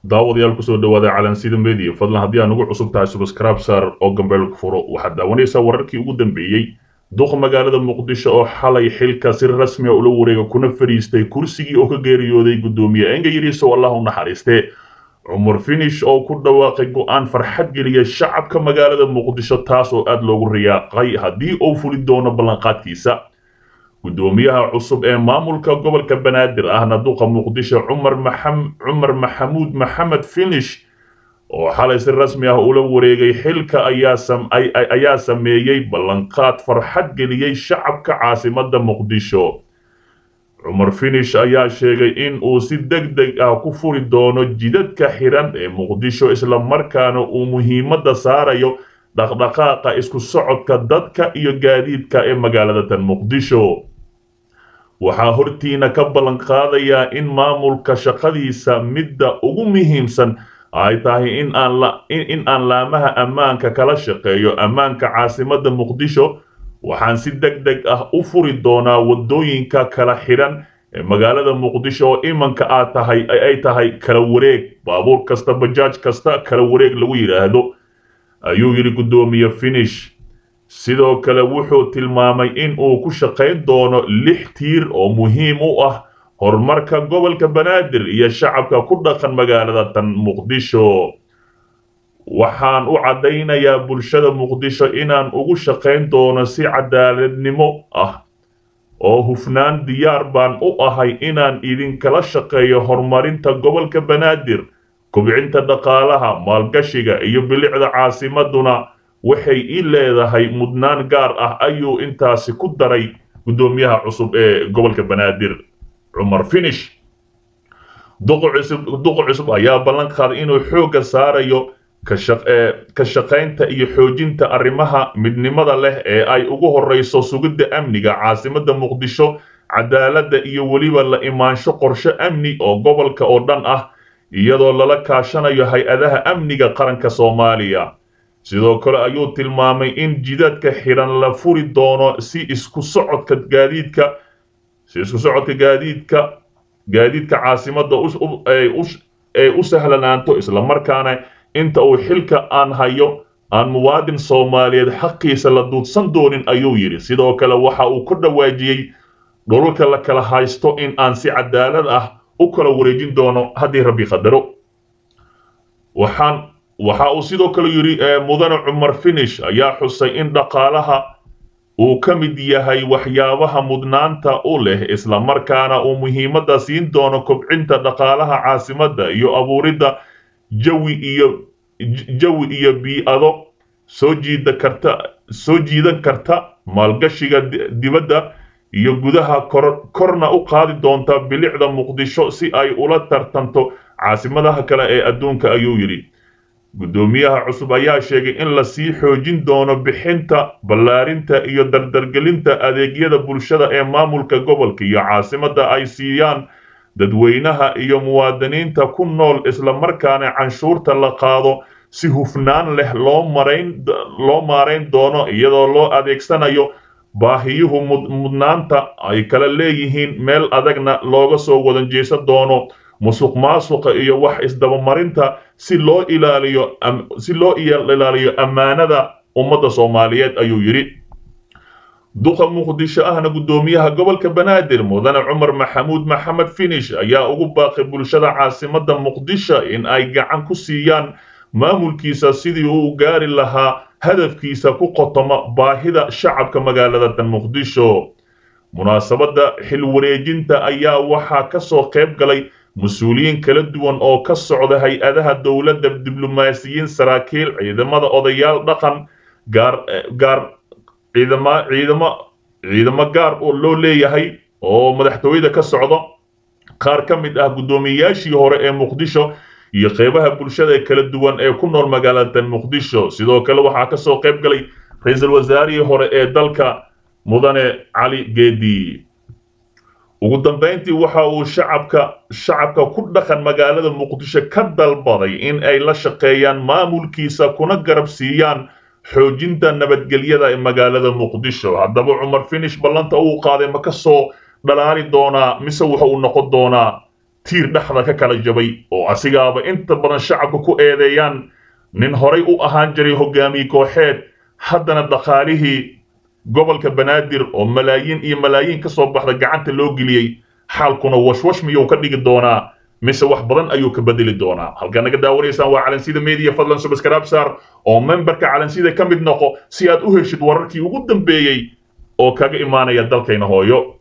daawadayaal ku soo dhawaada calansida media fadlan haddii aan ugu cusub tahay subscribe saar oo gambeelka furo waxaad daawanaysaa wararkii ugu dambeeyey duqa magaalada muqdisho oo xalay xilka si rasmi ah ula wareega kuna fariistay kursigii oo ka geeriyooday gudoomiye engayriiso allah u naxariiste cumar finish oo ku dhawaaqay go'aan farxad geliya shacabka magaalada muqdisho taas oo aad loogu riyaaqay haddii uu fuli doono ballanqaadkiisa gudoomiyaha cusub ee maamulka gobolka banaadir ahna duqa muqdisho cumar maxamuud maxamed finish oo xalay si rasmi ah ula wareegay xilka ayaa sameeyay ballanqaad farxad geliyay shacabka caasimadda muqdisho cumar finish ayaa sheegay in uu si degdeg ah ku furi doono jidadka xiran ee muqdisho isla markaana uu muhiimadda saarayo dhaqdhaqaaqa isku socodka dadka iyo gaadiidka ee magaalada tan muqdisho waxaa hortiina ka ballan qaadayaa in maamulka shaqadiisa midda ugu muhiimsan ay tahay in aan laamaha ammaanka kala shaqeeyo ammaanka caasimadda muqdisho waxaan si degdeg ah u furi doonaa wadooyinka kala xiran ee magaalada muqdisho oo imanka ay tahay kala wareeg baabuur kasta bajaaj kasta kala wareeg lagu yiraahdo ayuu yiri gudoomiye finish sidoo kale wuxuu tilmaamay in uu ku shaqayn doono 6 tiir oo muhiim u ah horumarka gobolka banaadir iyo shacabka ku dhaqan magaalada tan muqdisho waxaan u cadaynayaa bulshada muqdisho inaan ugu shaqayn doono si cadaaladnimo ah oo hufnaan diyaar baan u ahay inaan idinkala shaqeeyo horumarinta gobolka banaadir kubcinta dhaqaalaha maalgashiga iyo bilicda caasimaduna waxay ii leedahay mudnaan gaar ah ayuu intaasi ku daray gudoomiyaha cusub ee gobolka banaadir cumar finish duqa cusub ayaa ballan qaaday inuu xoogga saarayo ka shaqaynta iyo xoojinta arrimaha midnimada leh ee ay ugu horreyso sugidda amniga caasimadda muqdisho cadaaladda iyo weliba la imaansho qorshe amni oo gobolka oo dhan ah iyadoo lala kaashanayo hay-adaha amniga qaranka Soomaaliya sidoo kale ayuu tilmaamay in jidadka xiran la furi doono si isku socodka gaadiidka caasimadda u sahlanaanto isla markaana inta uu xilka aan hayo aan muwaadin Soomaaliyeed xaqiisa la duudsan doonin ayuu yiri sidoo kale waxa uu ku dhawaajiyay dhulalka la kala haysto in aan si cadaalad ah u kala wareejin doono haddii rabbi qadaro waxa uu sidoo kale yiri mudane cumar finish ayaa xusay in dhaqaalaha uu ka mid yahay waxyaabaha mudnaanta u leh isla markaana uu muhiimadda siin doono kobcinta dhaqaalaha caasimadda iyo abuuridda jawi iyo bii'ado soo jiidan karta maalgashiga dibadda iyo gudaha korna u qaadi doonta bilicda muqdisho si ay ula tartanto caasimadaha kale ee adduunka ayuu yiri gudoomiyaha cusub ayaa sheegay in la sii xoojin doono bixinta ballaarinta iyo dardargelinta adeegyada bulshada ee maamulka gobolka iyo caasimadda ay siiyaan dadweynaha iyo muwaadiniinta ku nool isla markaana canshuurta la qaado si hufnaan leh loo maarayn doono iyadoo loo adeegsanayo baahiyuhu mudnaanta ay kala leeyihiin meel adagna looga soo wadan jeesan doono musuqmaasuqa iyo wax isdabamarinta si loo ilaaliyo ammaanada ummadda Soomaaliyeed ayuu yiri duqa muqdisho ahna gudoomiyaha gobolka banaadir mudane cumar maxamuud maxamed finish ayaa ugu baaqay bulshada caasimadda muqdisho in ay gacan ku siiyaan maamulkiisa sidii uu gaari lahaa hadafkiisa ku qotoma baahida shacabka magaalada tan muqdisho munaasabadda xil wareejinta ayaa waxaa ka soo qayb galay مسؤولين kala duwan oo ka socda hay-adaha dawladda diblomaasiyiin saraakiil ciidamada odayaal dhaqan ciidamo gaar oo loo leeyahay oo madaxtooyada ka socda qaar ka mid ah gudoomiyaashii hore ee muqdisho iyo qeybaha bulshada ee kala duwan ee ku nool magaalada muqdisho sidoo kale waxaa ka soo qayb galay ra'iisul wasaarihii hore ee dalka mudane cali geedi ugu dambeyntii waxa uu shacabka ku dhaqan magaalada muqdisho ka dalbaday in ay la shaqeeyaan maamulkiisa kuna garab siiyaan xoojinta nabadgelyada ee magaalada muqdisho haddaba cumar finish ballanta uu qaaday ma ka soo dhalaali doonaa mise waxa uu noqon doonaa tiir dhexda ka kala jabay oo asigaaba inta badan shacabka ku eedeeyaan nin horay u ahaan jiray hogaamiye kooxeed haddana dhaqaalihii gobolka banaadir oo malaayiin iyo malaayiin ka soo baxda gacanta loo geliyey xaalkuna washwash miyuu ka dhigi doonaa mise wax badan ayuu ka bedeli doonaa halka naga daawanaysaan waa calansida media fadlan subscribe saar oo memberka calansida ka mid noqo si aad u heshid wararkii ugu dambeeyey oo kaga imaanaya dalkayna hooyo